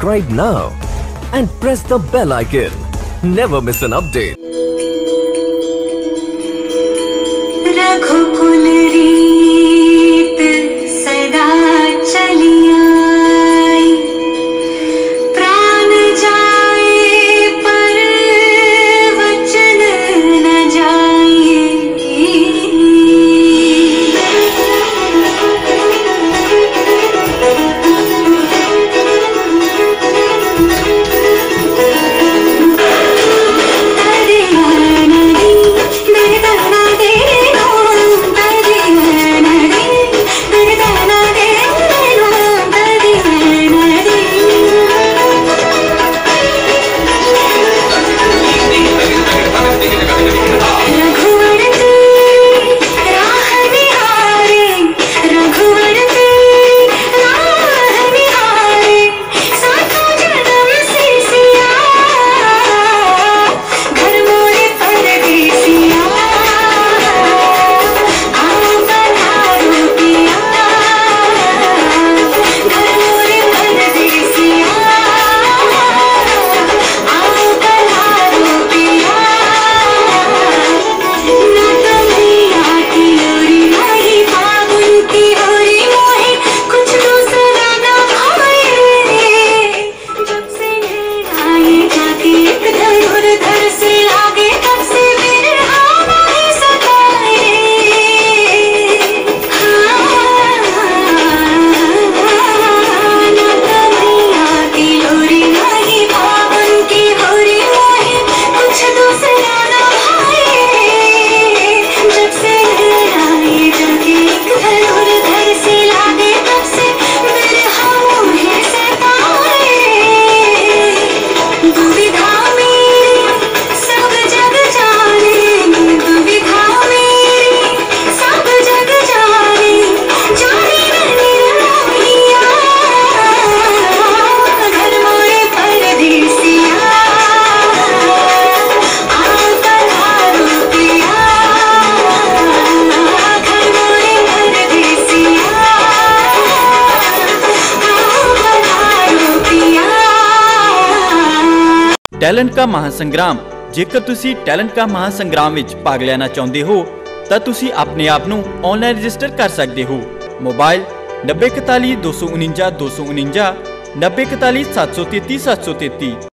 subscribe now and press the bell icon. Never miss an update. रघुकुल रीत सदा चली आई, प्राण जाए पर वचन न जाए। टैलेंट का महासंग्राम। जेकर तुसी टैलेंट का महासंग्राम विच भाग लेना चाहते हो तो तुसी अपने आप नू ऑनलाइन रजिस्टर कर सकते हो। मोबाइल 9041 249 249 9041 733 733।